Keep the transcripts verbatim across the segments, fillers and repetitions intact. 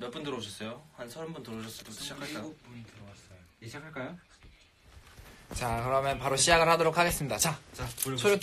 몇 분 들어오셨어요? 한 서른 분 들어오셨을 때부터 시작할까요? 일곱 분 들어왔어요. 이제 시작할까요? 자, 그러면 바로 시작을 하도록 하겠습니다. 자, 자, 초록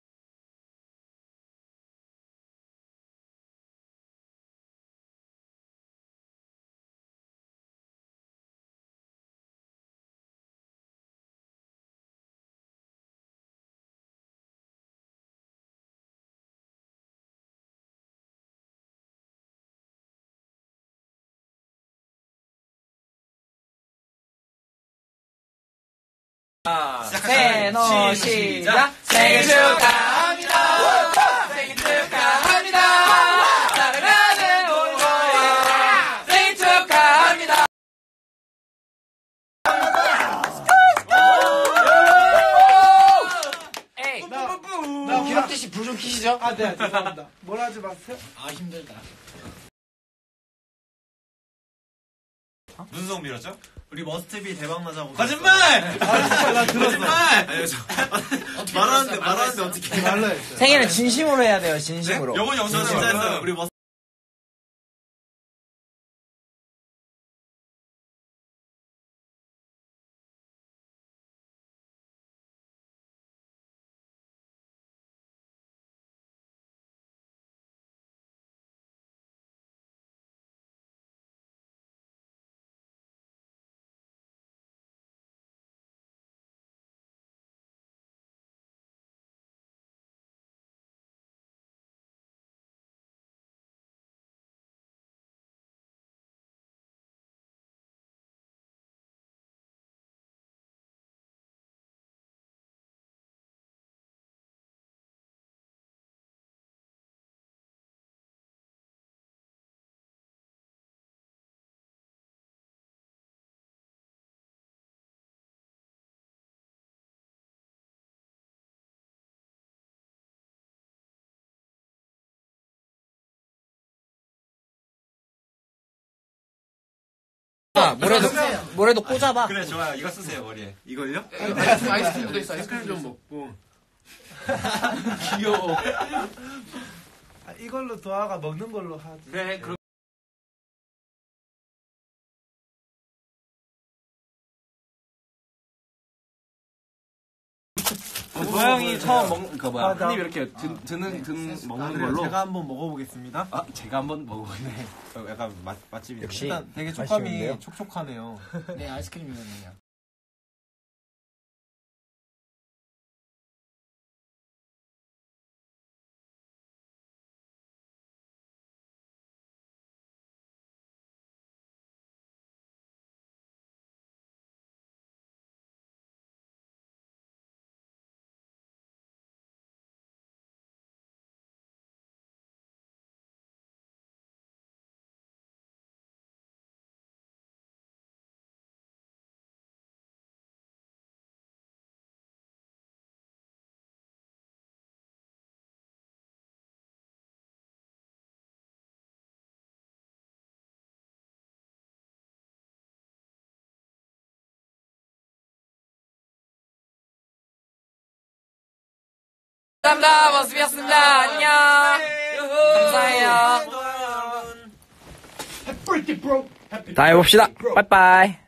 세노 시작. 생일 축하합니다. 생일 축하합니다. 사랑하는 올거야. 생일 축하합니다. 에이, 나 기록지 씨 불 좀 켜시죠. 아, 네, 죄송합니다. 뭐라 하지 마세요. 아, 힘들다. 무슨 송 빌었죠? 우리 머스트비 대박 나자고. 거짓말! 나 들었어. 말하는데 말하는데 어떻게 말로 했어요. 생일은 진심으로 해야 돼요, 진심으로. 영원 영상 진짜 진짜 했어요. 우리 머스 아, 뭐래도, 뭐래도 꽂아봐. 그래 좋아요. 이거 쓰세요 머리에. 이걸요? 아이스크림 묻어있어, 아이스크림 좀 먹고. 귀여워. 아, 이걸로 도아가 먹는 걸로 하지. 그래 그럼. 고양이 처음 먹는 그 뭐야 아, 나- 한입 이렇게 드, 드는 드 먹는 걸로. 제가 한번 먹어보겠습니다. 아 제가 한번 먹어보네. 약간 맛 맛집이. 역시 일단 되게 맛있는데요? 촉감이 촉촉하네요. 네, 아이스크림이거든요. 감사합니다. 머스비였습니다. 안녕. 감사해요. 다 해봅시다. 빠이빠이.